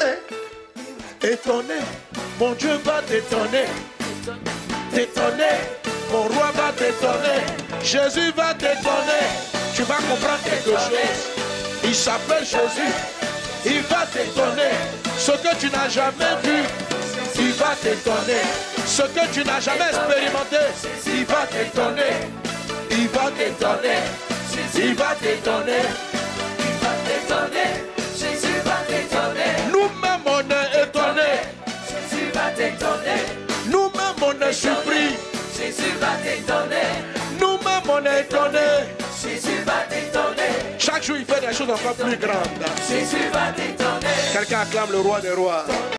Étonné, mon Dieu va t'étonner. T'étonner, mon roi va t'étonner. Jésus va t'étonner. Tu vas comprendre quelque chose. Il s'appelle Jésus. Il va t'étonner. Ce que tu n'as jamais vu, il va t'étonner. Ce que tu n'as jamais expérimenté, il va t'étonner. Il va t'étonner. Il va t'étonner. Il va t'étonner. Jésus va t'étonner. Nous-mêmes on est étonnés. Jésus va t'étonner. Nous-mêmes on est surpris. Jésus va t'étonner. Nous-mêmes on est étonnés. Jésus va t'étonner. Chaque jour il fait des choses encore plus grandes. Jésus va t'étonner. Quelqu'un acclame le roi des rois.